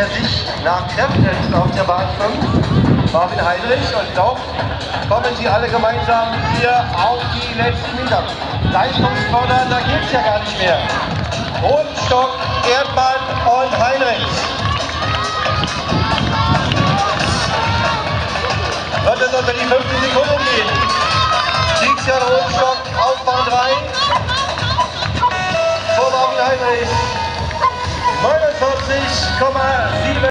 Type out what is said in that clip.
er sich nach Kräften auf der Bahn 5, Marvin Heinrich, und doch kommen sie alle gemeinsam hier auf die letzten Meter. Leistungsfordern, da geht es ja gar nicht mehr. Rotenstock, Erdmann und Heinrich. Wird es unter die 50 Sekunden gehen? Christian Rotenstock auf Bahn 3. Vor Marvin Heinrich 49,7.